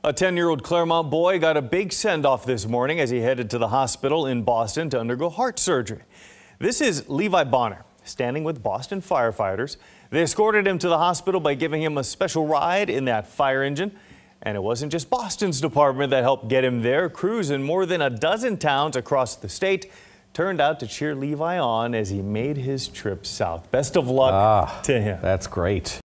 A 10-year-old Claremont boy got a big send-off this morning as he headed to the hospital in Boston to undergo heart surgery. This is Levi Bonner, standing with Boston firefighters. They escorted him to the hospital by giving him a special ride in that fire engine. And it wasn't just Boston's department that helped get him there. Crews in more than a dozen towns across the state turned out to cheer Levi on as he made his trip south. Best of luck to him. That's great.